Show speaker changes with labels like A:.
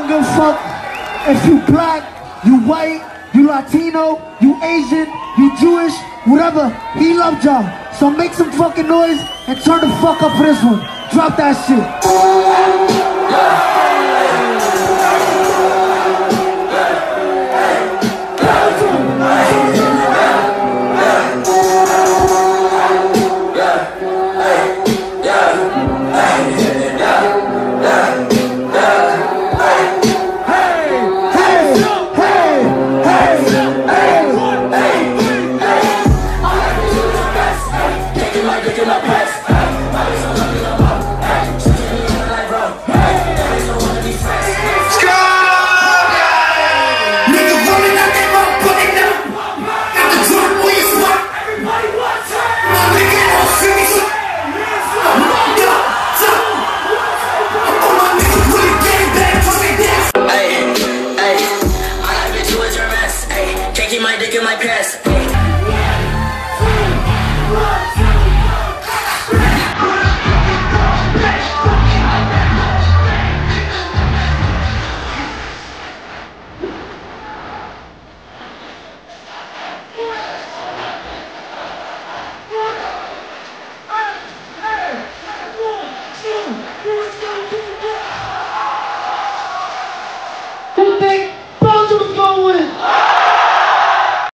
A: give a fuck if you black, you white, you Latino, you Asian, you Jewish, whatever. He loved y'all. So make some fucking noise and turn the fuck up for this one. Drop that shit.